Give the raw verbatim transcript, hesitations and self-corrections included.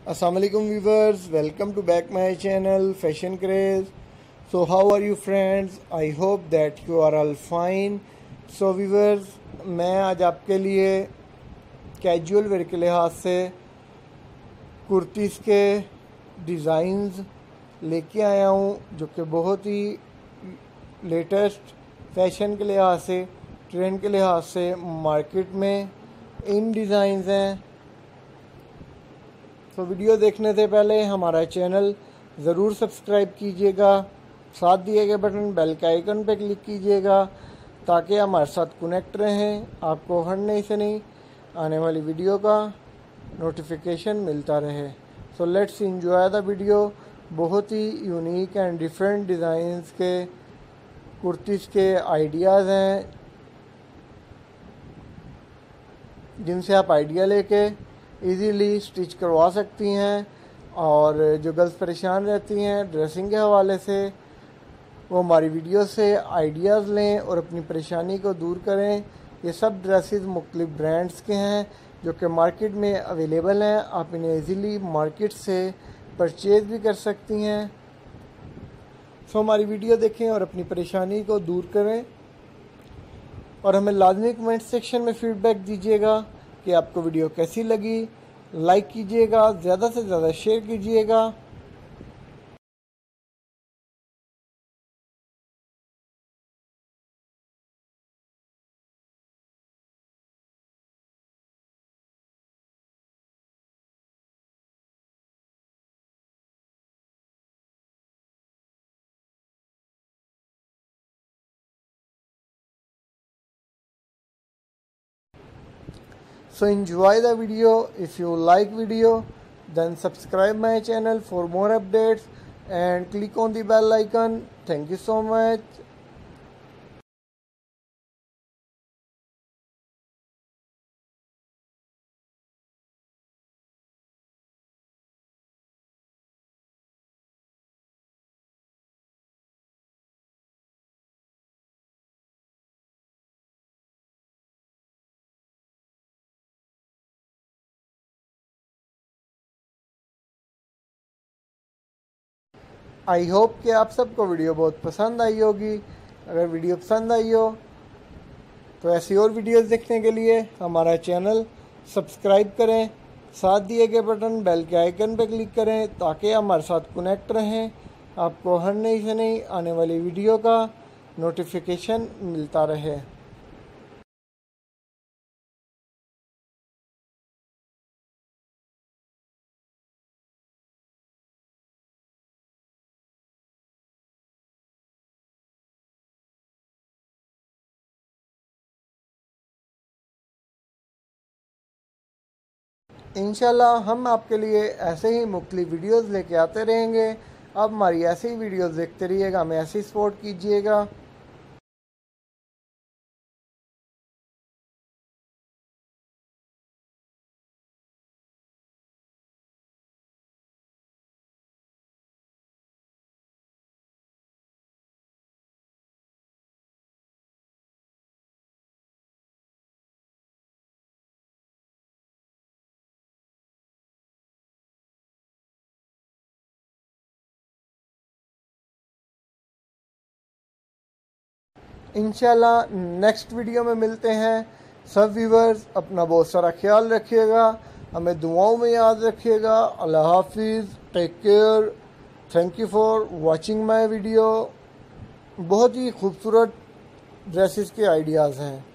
Assalamu alaikum viewers, welcome to back my channel Fashion Craze. So how are you friends? I hope that you are all fine. So viewers, मैं आज आपके लिए casual wear के लिहाज से कुर्तीज़ के designs लेके आया हूँ जो कि बहुत ही लेटेस्ट फैशन के लिहाज से, ट्रेंड के लिहाज से मार्केट में इन डिज़ाइंस हैं। तो वीडियो देखने से पहले हमारा चैनल ज़रूर सब्सक्राइब कीजिएगा, साथ दिए गए बटन बेल के आइकन पर क्लिक कीजिएगा ताकि हमारे साथ कनेक्ट रहें, आपको हर नई से नई आने वाली वीडियो का नोटिफिकेशन मिलता रहे। So let's enjoy the video. बहुत ही यूनिक एंड डिफरेंट डिज़ाइंस के कुर्तीज़ के आइडियाज़ हैं जिनसे आप आइडिया लेके इजीली स्टिच करवा सकती हैं और जो गर्ल्स परेशान रहती हैं ड्रेसिंग के हवाले से वो हमारी वीडियो से आइडियाज़ लें और अपनी परेशानी को दूर करें। ये सब ड्रेसेस मुख्तलिफ ब्रांड्स के हैं जो कि मार्केट में अवेलेबल हैं। आप इन्हें इजीली मार्केट से परचेज़ भी कर सकती हैं। सो हमारी वीडियो देखें और अपनी परेशानी को दूर करें और हमें लाजमी कमेंट सेक्शन में फ़ीडबैक दीजिएगा कि आपको वीडियो कैसी लगी। लाइक कीजिएगा, ज़्यादा से ज़्यादा शेयर कीजिएगा। So enjoy the video. If you like video, then subscribe my channel for more updates and click on the bell icon. Thank you so much. I hope कि आप सबको वीडियो बहुत पसंद आई होगी। अगर वीडियो पसंद आई हो तो ऐसी और वीडियोस देखने के लिए हमारा चैनल सब्सक्राइब करें, साथ दिए गए बटन बेल के आइकन पर क्लिक करें ताकि हमारे साथ कनेक्ट रहें, आपको हर नई से नई आने वाली वीडियो का नोटिफिकेशन मिलता रहे। इंशाल्लाह हम आपके लिए ऐसे ही मुख्तलिफ वीडियोस लेके आते रहेंगे। अब हमारी ऐसी ही वीडियोस देखते रहिएगा, हमें ऐसे ही सपोर्ट कीजिएगा। इंशाल्लाह नेक्स्ट वीडियो में मिलते हैं। सब व्यूवर्स अपना बहुत सारा ख्याल रखिएगा, हमें दुआओं में याद रखिएगा। अल्लाह हाफिज़, take care, thank you for watching my video. बहुत ही खूबसूरत ड्रेसेस के आइडियाज़ हैं।